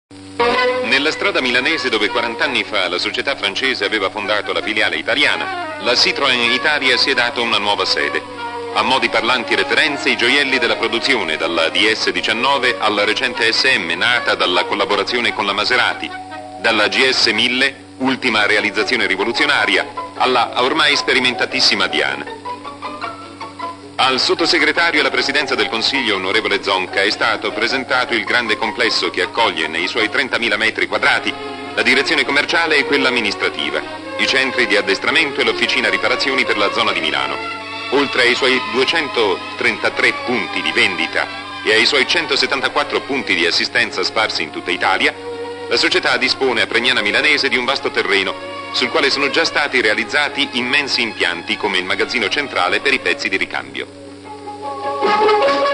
Nella strada milanese dove 40 anni fa la società francese aveva fondato la filiale italiana, la Citroën Italia si è dato una nuova sede. A modi parlanti referenze i gioielli della produzione, dalla DS19 alla recente SM, nata dalla collaborazione con la Maserati, dalla GS 1000, ultima realizzazione rivoluzionaria, alla ormai sperimentatissima Diana. Al sottosegretario alla presidenza del Consiglio, onorevole Zonca, è stato presentato il grande complesso che accoglie nei suoi 30.000 metri quadrati la direzione commerciale e quella amministrativa, i centri di addestramento e l'officina riparazioni per la zona di Milano. Oltre ai suoi 233 punti di vendita e ai suoi 174 punti di assistenza sparsi in tutta Italia, la società dispone a Pregnana Milanese di un vasto terreno sul quale sono già stati realizzati immensi impianti come il magazzino centrale per i pezzi di ricambio.